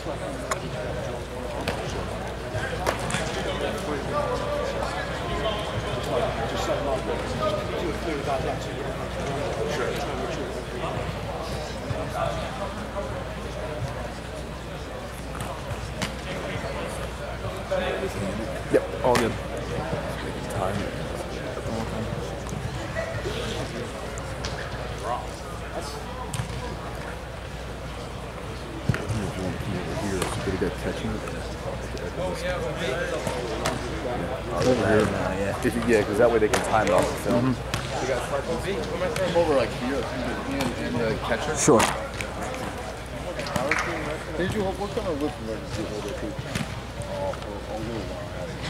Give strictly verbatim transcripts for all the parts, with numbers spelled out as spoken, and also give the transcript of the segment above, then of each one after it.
Yep, all good. Time. Here, it's a bit of that catching it. Over here now, yeah. If you, yeah, because that way they can time it off the film. Mm-hmm. You got come over like here and, and the catcher. Sure. Did you what kind of whip emergency hold it too? Oh, for a little while.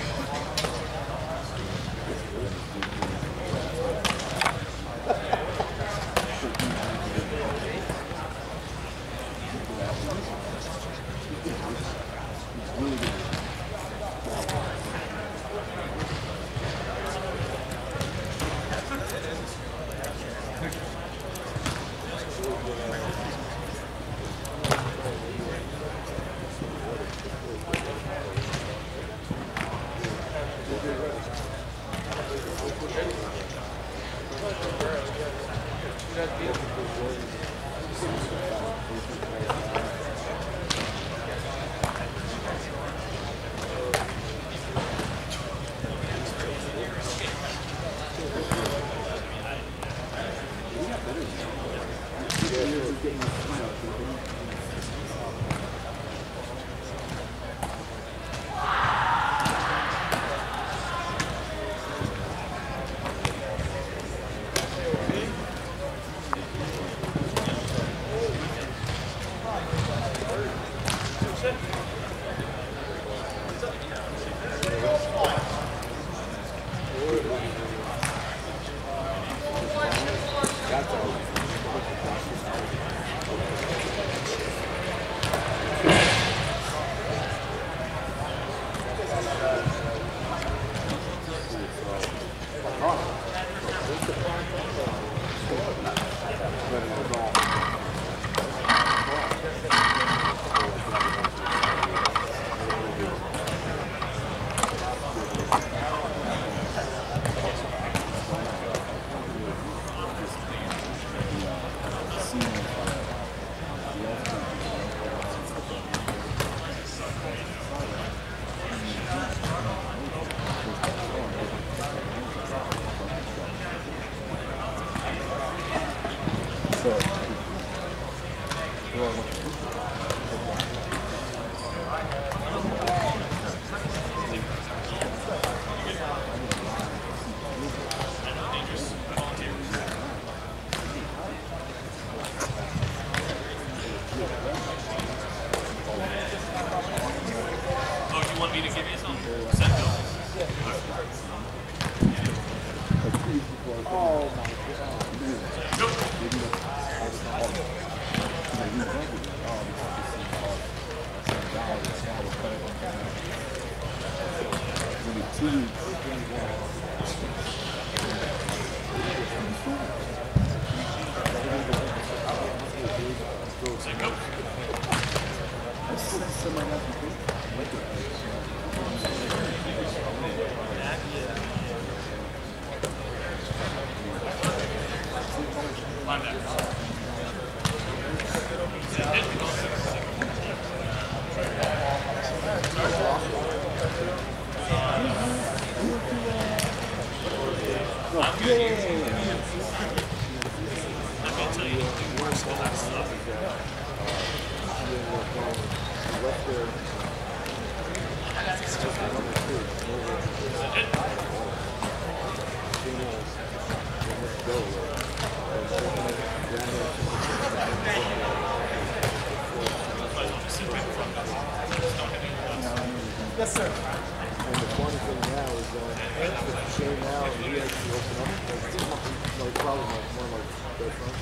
Yes, sir. And the funny thing now is that it's Shane now, and he actually open up. Like, he's like, like probably like one of my best friends.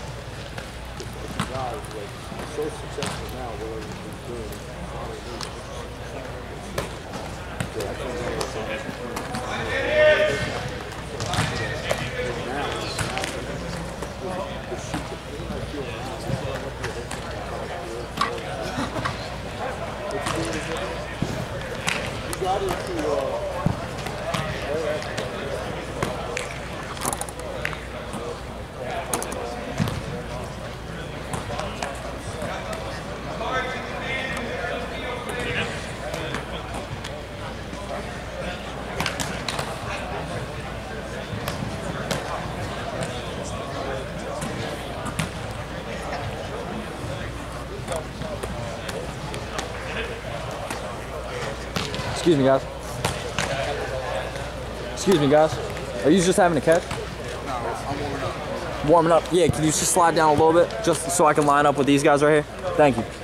Like, the guy is like so successful now, whatever he's doing. So I can't remember what's now, the shoot, the thing I feel now is got into, uh, Excuse me, guys. Excuse me, guys. Are you just having a catch? No, I'm warming up. Warming up? Yeah, can you just slide down a little bit just so I can line up with these guys right here? Thank you.